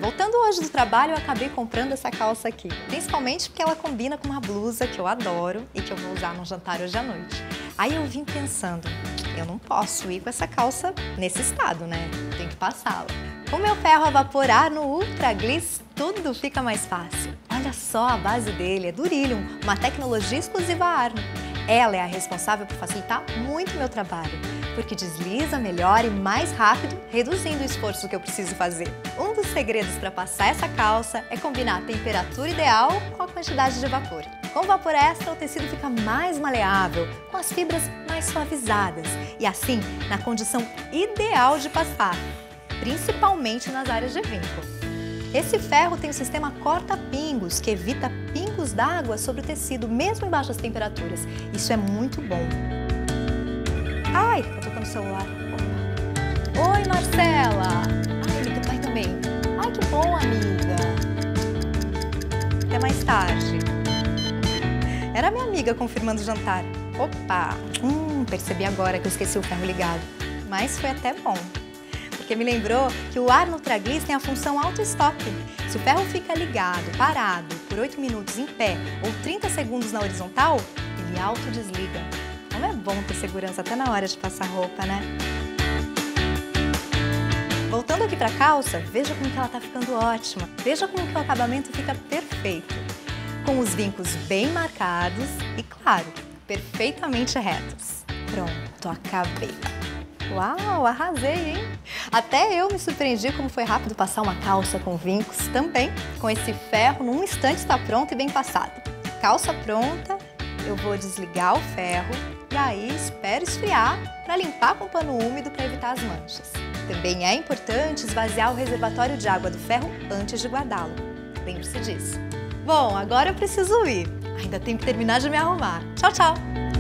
Voltando hoje do trabalho, eu acabei comprando essa calça aqui. Principalmente porque ela combina com uma blusa que eu adoro e que eu vou usar no jantar hoje à noite. Aí eu vim pensando, eu não posso ir com essa calça nesse estado, né? Tenho que passá-la. Com meu ferro a vapor Arno Ultra Gliss, tudo fica mais fácil. Olha só, a base dele é Durylium, uma tecnologia exclusiva Arno. Ela é a responsável por facilitar muito meu trabalho, porque desliza melhor e mais rápido, reduzindo o esforço que eu preciso fazer. Um dos segredos para passar essa calça é combinar a temperatura ideal com a quantidade de vapor. Com o vapor extra, o tecido fica mais maleável, com as fibras mais suavizadas e assim, na condição ideal de passar, principalmente nas áreas de vinco. Esse ferro tem o sistema corta-pingos, que evita pingos d'água sobre o tecido, mesmo em baixas temperaturas. Isso é muito bom. Ai, eu tô tocando o celular. Opa. Oi, Marcela! Ai, amiga, pai também. Ai, que bom, amiga. Até mais tarde. Era minha amiga confirmando o jantar. Opa! Percebi agora que eu esqueci o ferro ligado. Mas foi até bom. Porque me lembrou que o Arno Ultra Gliss tem a função auto-stop. Se o ferro fica ligado, parado, por 8 minutos em pé ou 30 segundos na horizontal, ele autodesliga. Como é bom ter segurança até na hora de passar roupa, né? Voltando aqui para a calça, veja como que ela tá ficando ótima. Veja como que o acabamento fica perfeito. Com os vincos bem marcados e, claro, perfeitamente retos. Pronto, acabei. Uau, arrasei, hein? Até eu me surpreendi como foi rápido passar uma calça com vincos também. Com esse ferro, num instante está pronto e bem passado. Calça pronta, eu vou desligar o ferro e aí espero esfriar para limpar com pano úmido para evitar as manchas. Também é importante esvaziar o reservatório de água do ferro antes de guardá-lo. Lembre-se disso. Bom, agora eu preciso ir. Ainda tenho que terminar de me arrumar. Tchau, tchau!